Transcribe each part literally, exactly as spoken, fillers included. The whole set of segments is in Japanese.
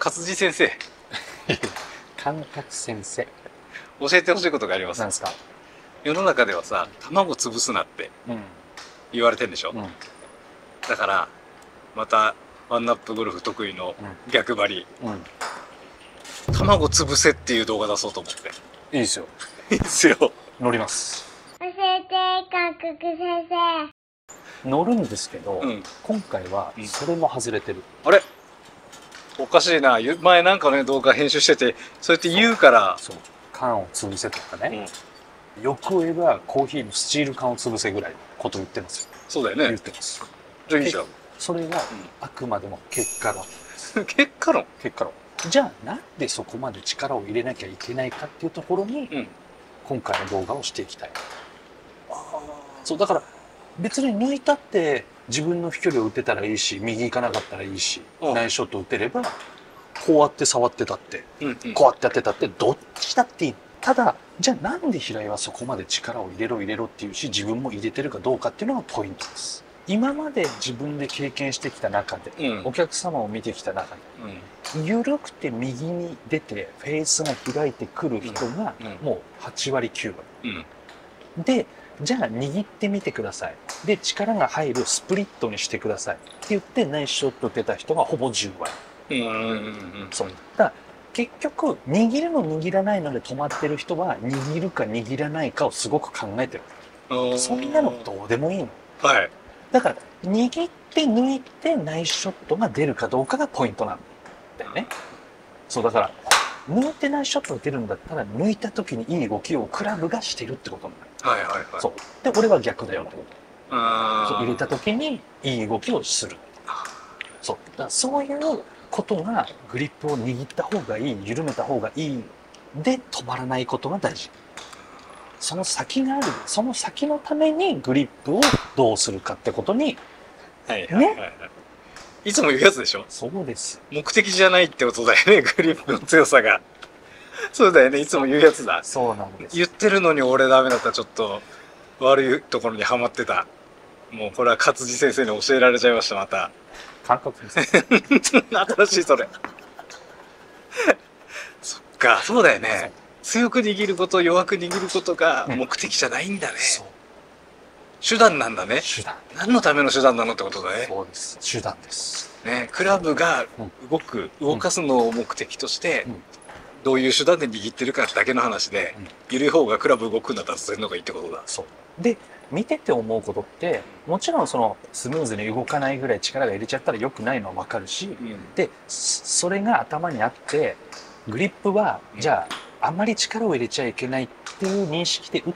勝地先生感覚先生、 教えてほしいことがあります。 なんですか？ 世の中ではさ、卵潰すなってうん言われてんでしょ、 うん、 だからまたワンナップゴルフ得意の逆張り、 うん、 卵潰せっていう動画出そうと思っていいですよ。 いいっすよ。 乗ります。 教えて、感覚先生。 乗るんですけど、 うん、 今回はそれも外れてる。 あれおかしいな。前なんかね動画編集しててそうやって言うからそう、缶を潰せとかね、うん、よく言えばコーヒーのスチール缶を潰せぐらいのこと言ってますよ。 そうだよね。 言ってます。 じゃあいいじゃん。 それがあくまでも結果論結果論結果論。じゃあなんでそこまで力を入れなきゃいけないかっていうところに、うん、今回の動画をしていきたい。そうだから別に抜いたって自分の飛距離を打てたらいいし、右行かなかったらいいし、ナイスショット打てればこうやって触ってたって、うんうん、こうやってやってたってどっちだっていい。ただじゃあなんで平井はそこまで力を入れろ入れろっていうし、自分も入れてるかどうかっていうのがポイントです。今まで自分で経験してきた中で、うん、お客様を見てきた中で、うん、緩くて右に出てフェースが開いてくる人がもうはちわりきゅうわり、うん、でじゃあ握ってみてください。で力が入るスプリットにしてくださいって言ってナイスショット出た人がほぼじゅうわり。そうだから結局握るの握らないので止まってる人は握るか握らないかをすごく考えてる。そんなのどうでもいいの。はい。だから握って抜いてナイスショットが出るかどうかがポイントなんだよね。そうだから抜いてナイスショットが出るんだったら抜いた時にいい動きをクラブがしてるってことなんだ。はいはいはい。そうで俺は逆だよってこと。そう入れた時にいい動きをする。そうだからそういうことがグリップを握った方がいい、緩めた方がいいで止まらないことが大事。その先がある、その先のためにグリップをどうするかってことに、 はいはいはいはい、ね、いつも言うやつでしょ。 そうです。 目的じゃないってことだよね、グリップの強さが。そうだよね、いつも言うやつだ。 そうなんです。 言ってるのに俺ダメだったらちょっと悪いところにはまってた。もうこれは勝地先生に教えられちゃいました、また。 感覚です。 新しいそれ。そっか、そうだよね。強く握ること、弱く握ることが目的じゃないんだね。うん、そう。手段なんだね。 手段。 何のための手段なのってことだね。 そうです。手段です。 ね、クラブが動く、うん、動かすのを目的として、うん、どういう手段で握ってるかだけの話で、うん、緩い方がクラブ動くんだったらそれの方がいいってことだ。 そう。で、見てて思うことって、もちろんそのスムーズに動かないぐらい力が入れちゃったら良くないのは分かるし、うん、で、それが頭にあって、グリップは、じゃあ、あんまり力を入れちゃいけないっていう認識で打って、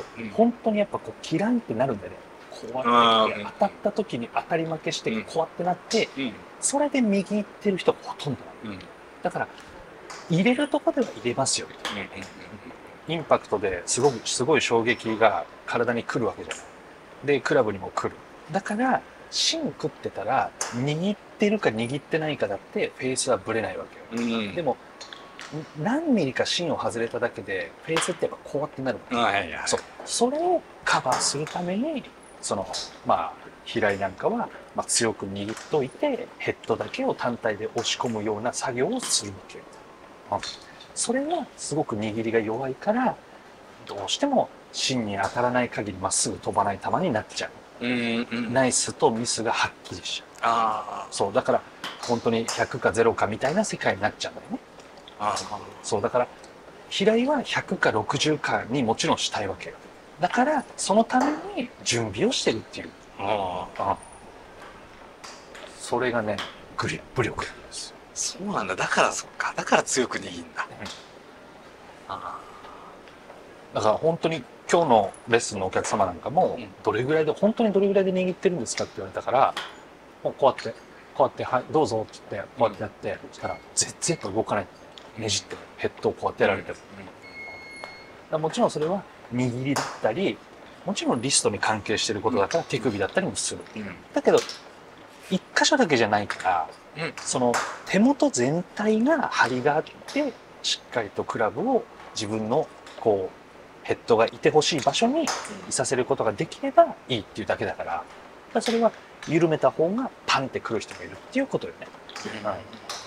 うん、本当にやっぱこうキランってなるんだよね。こうやって当たった時に当たり負けしてこうやってなって、うん、それで右行ってる人がほとんどなの、うん、だから入れるとこでは入れますよ、うん、インパクトですごくすごい衝撃が体に来るわけじゃない。でクラブにも来る。だから芯食ってたら握ってるか握ってないかだってフェースはブレないわけよ、うん、でも何ミリか芯を外れただけでフェースってやっぱこうやってなるわけ、はいはいはい、そうそれをカバーするためにそのまあ平井なんかは、まあ、強く握っといてヘッドだけを単体で押し込むような作業をするわけよ、うん、それがすごく握りが弱いからどうしても芯に当たらない限りまっすぐ飛ばない球になっちゃう、うんうん、ナイスとミスがはっきりしちゃう。あそうだから本当にひゃくかゼロかみたいな世界になっちゃうんだよね。あそうだから平井はひゃくかろくじゅうかにもちろんしたいわけよ。だからそのために準備をしてるっていう。ああそれがねグリップ力なんですよ。 そうなんだ。だからそっか。だから強く握るんだ、うん、 あだから本当に今日のレッスンのお客様なんかもどれぐらいで本当にどれぐらいで握ってるんですかって言われたからもうこうやってこうやってはいどうぞって言ってこうやってやって、うん、そしたら全然やっぱ動かない。ねじってヘッドをこうやってやられてる、うん、もちろんそれは握りだったりもちろんリストに関係してることだから手首だったりもする、うん、だけど一箇所だけじゃないから、うん、その手元全体が張りがあってしっかりとクラブを自分のこうヘッドがいてほしい場所にいさせることができればいいっていうだけだから、だからそれは緩めた方がパンってくる人がいるっていうことよね、うん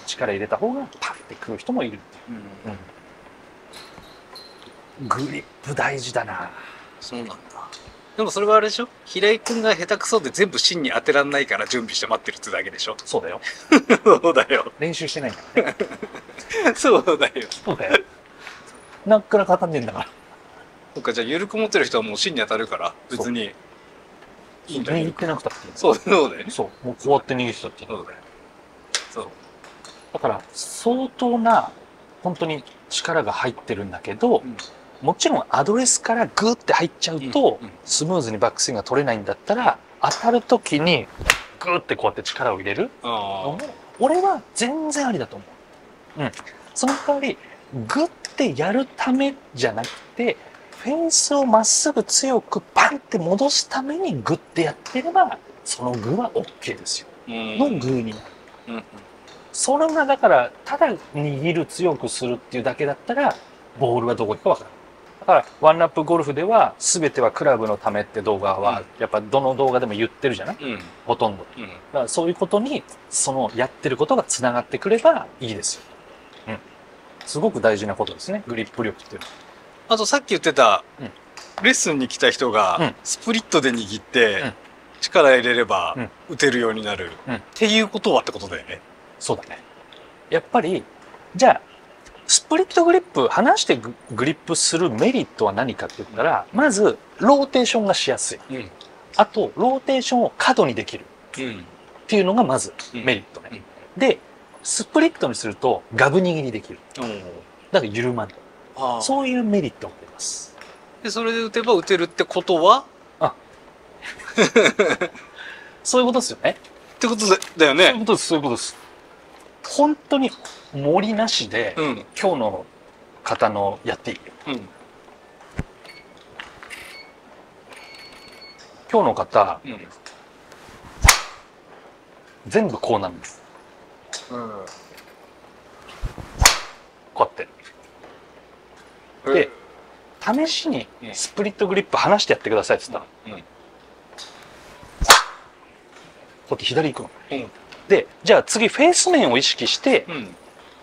力入れた方がパッてくる人もいる。うん、グリップ大事だな。 そうなんだ。でもそれはあれでしょ、平井君が下手くそで全部芯に当てらんないから準備して待ってるってだけでしょ。 そうだよ。 そうだよ。 練習してないんだからね。 そうだよ。 そうだよ。なかなか当たんねえんだから。 そっか、じゃあ緩く持ってる人はもう芯に当たるから別にいいんだけど。 握ってなくたっていい。 そうそうだよね。 そう。もうこうやって握ってたっていい。 そうだよ。そう。 だから相当な本当に力が入ってるんだけど、うん、もちろんアドレスからグーって入っちゃうと、うんうん、スムーズにバックスイングが取れないんだったら、当たる時にグーってこうやって力を入れるのも俺は全然ありだと思う。うん。その代わりグッてやるためじゃなくて、フェースをまっすぐ強くパンって戻すためにグッてやってれば、そのグーは OK ですよ。のグーになる。うんうん、それがだからただ握る強くするっていうだけだったらボールはどこ行くか分からない。だからワンラップゴルフでは全てはクラブのためって動画はやっぱどの動画でも言ってるじゃない、うん、ほとんど、うん、だからそういうことにそのやってることがつながってくればいいですよ、うん、すごく大事なことですね、グリップ力っていうのは。 あとさっき言ってた、うん、レッスンに来た人が、うん、スプリットで握って、うん、力入れれば打てるようになる、うん、っていうことはってことだよね。 そうだね。やっぱりじゃあスプリットグリップ離してグリップするメリットは何かって言ったら、まずローテーションがしやすい、うん、あとローテーションを過度にできる、うん、っていうのがまずメリットね、うんうん、でスプリットにするとガブ握りできる、うん、だから緩まない、そういうメリットがあります。 でそれで打てば打てるってことはあそういうことですよね。 ってことだよね。 そういうことです、そういうことです。本当に盛りなしで、うん、今日の方のやっていい、うん、今日の方、うん、全部こうなんです、うん、こうやって、うん、で試しにスプリットグリップ離してやってくださいって言ったら、うん、こうやって左行くの、うん、でじゃあ次フェース面を意識して、うん、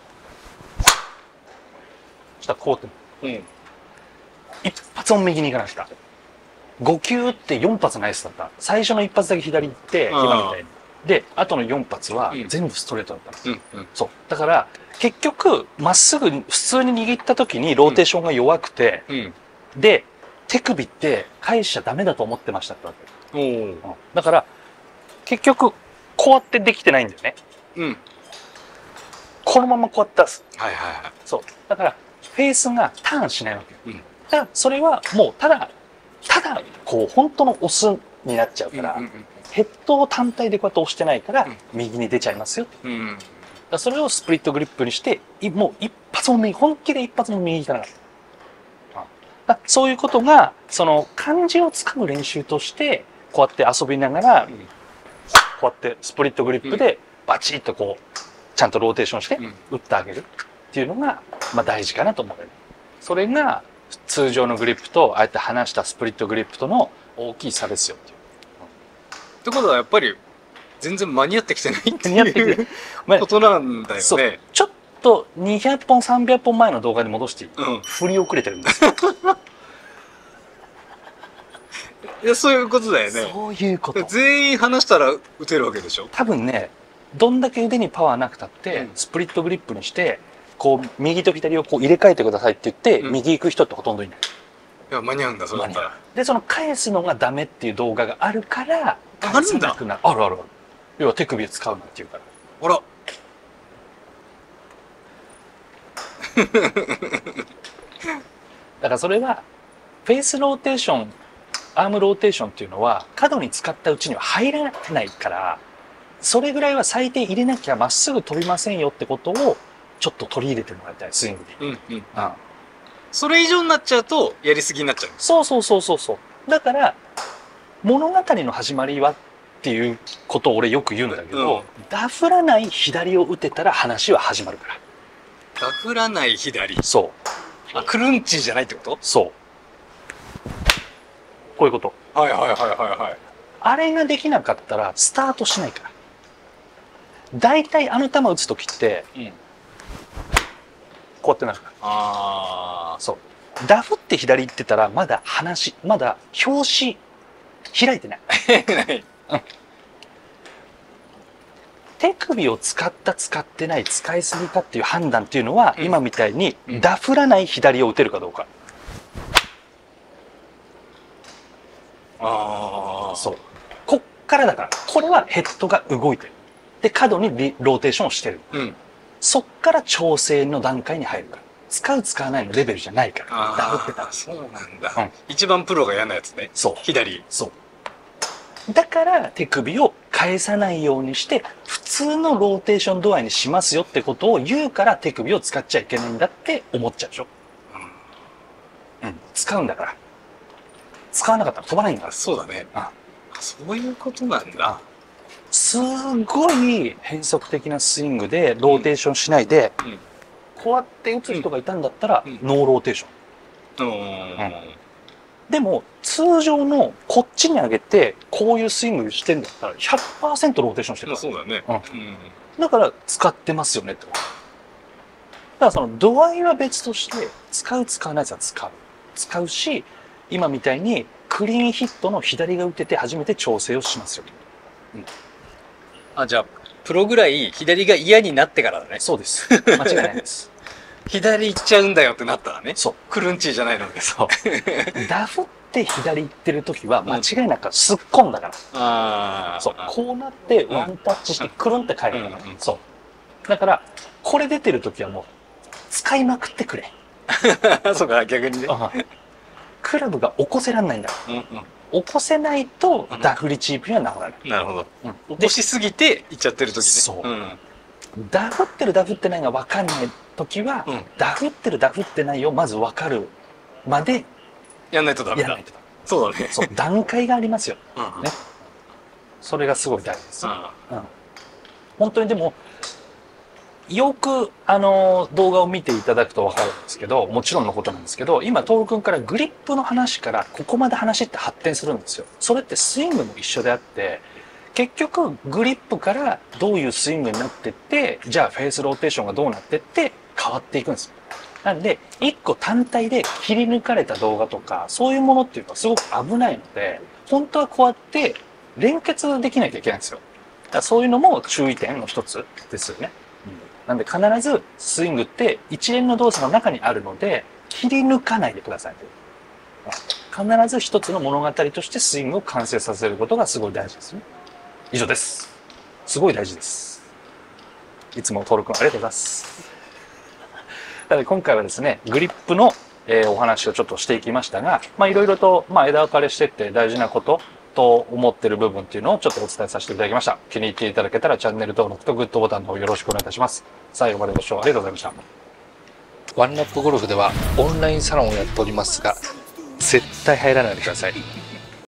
そしたらこうやって、うん、一発も右に行かなかった。ご球打ってよん発ナイスだった。最初の一発だけ左行って、今みたいに。で、あとのよん発は全部ストレートだったの、うんうん、そう。だから、結局、まっすぐ普通に握った時にローテーションが弱くて、うん、で、手首って返しちゃダメだと思ってましたってわけ。うん、だから、結局、こうやってできてないんだよね。うん、このままこうやって出す。はいはいはい。そう。だから、フェースがターンしないわけよ。うん、だからそれはもうただ、ただ、こう、本当の押すになっちゃうから、うんうんうん、ヘッドを単体でこうやって押してないから、うん、右に出ちゃいますよ。うんうん、だからそれをスプリットグリップにして、もう一発も右、本気で一発も右行かなかった。そういうことが、その感じをつかむ練習として、こうやって遊びながら、うん、こうやってスプリットグリップでバチッとこう、ちゃんとローテーションして打ってあげるっていうのが、まあ大事かなと思う。それが通常のグリップとああやって離したスプリットグリップとの大きい差ですよっていう。 ってことはやっぱり全然間に合ってきてないっていうことなんだよね。 ちょっとにひゃっぽんさんびゃっぽんまえの動画に戻していい、うん、振り遅れてるんですよ。 いやそういうことだよね。 そういうこと。 全員離したら打てるわけでしょ。 多分ね、どんだけ腕にパワーなくたって、うん、スプリットグリップにしてこう右と左をこう入れ替えてくださいって言って、うん、右行く人ってほとんどいない。 いや間に合うんだ、そうだったら。 でその返すのがダメっていう動画があるからあるんだ。 あるあるある。要は手首を使うなっていうから。 あら。 だからそれはフェースローテーション、アームローテーションっていうのは角に使ったうちには入らないから、それぐらいは最低入れなきゃまっすぐ飛びませんよってことをちょっと取り入れてもらいたい、スイングに。うんうん。うん。 それ以上になっちゃうとやりすぎになっちゃう。 そうそうそうそうそう。だから物語の始まりはっていうことを俺よく言うんだけど、うん、ダフらない左を打てたら話は始まるから。 ダフらない左。 そう。 あ、クルンチじゃないってこと？ そう。こういうこと。 はいはいはいはいはい。 あれができなかったらスタートしないから。 大体あの球打つ時ってうん。 こうやってなるから。 あそう。ダフって左行ってたらまだ話、まだ表紙開いてない。 あ。ない。 手首を使った使ってない使いすぎかっていう判断っていうのは、 うん今みたいにうんダフらない左を打てるかどうか。 ああ。 そう。こっからだから、これはヘッドが動いてる。で、角にリローテーションをしてる。 うん。 そっから調整の段階に入るから。使う使わないのレベルじゃないから。 あダフってたあ、。そうなんだ。 うん一番プロが嫌なやつね。 そう。 左。 そう。だから手首を返さないようにして普通のローテーション度合いにしますよってことを言うから手首を使っちゃいけないんだって思っちゃうでしょ。うん。使うんだから。使わなかったら飛ばないんだかあ、 ら。 そうだね。 あそういうことなんだ。 すごい変則的なスイングでローテーションしないで、 うん。 こうやって打つ人がいたんだったら、 うんノーローテーション。 うん。 でも通常のこっちに上げてこういうスイングしてんだったら ひゃくパーセント ローテーションしてるから。 まあそうだね。 うんうん。 だから使ってますよねってこと。だからその度合いは別として使う使わないやつは使う。使うし、今みたいにクリーンヒットの左が打てて初めて調整をしますよ。 あ、じゃあ、プロぐらい左が嫌になってからだね。 そうです。間違いないです。 左行っちゃうんだよってなったらね。 そう。 クルンチーじゃないので。 そう。ダフって左行ってる時は間違いなくすっ込んだから。 ああ。 そう。こうなってワンタッチしてくるんって返るから、 うんうんそう。だから、これ出てる時はもう使いまくってくれ。 そうか、逆にね。 クラブが起こせらんないんだ。 うんうん。 起こせないとダフりチープにはならない。 なるほど。 うん起こしすぎて行っちゃってる時ね。 そううん。 ダフってるダフってないが分かんない時は、 うんダフってるダフってないをまず分かるまでやんないとダメだやらない。とダメ。 そうだね。 そう、段階がありますよ。 うん。 ねそれがすごい大事です。 あうん、本当にでも、よく、あの、動画を見ていただくと分かるんですけど、もちろんのことなんですけど、今、トール君からグリップの話からここまで話って発展するんですよ。それってスイングも一緒であって、結局、グリップからどういうスイングになってって、じゃあフェースローテーションがどうなってって変わっていくんですよ。なんで、一個単体で切り抜かれた動画とか、そういうものっていうのはすごく危ないので、本当はこうやって連結できないといけないんですよ。だからそういうのも注意点の一つですよね。なんで必ずスイングって一連の動作の中にあるので、切り抜かないでください。必ず一つの物語としてスイングを完成させることがすごい大事ですね。以上です。すごい大事です。いつもトール君ありがとうございます。なので今回はですね、グリップの、えー、お話をちょっとしていきましたが、まあいろいろと、まあ、枝分かれしてって大事なことと思ってる部分っていうのをちょっとお伝えさせていただきました。気に入っていただけたらチャンネル登録とグッドボタンの方よろしくお願いいたします。最後までご視聴ありがとうございました。ワンラップゴルフではオンラインサロンをやっておりますが、絶対入らないでください。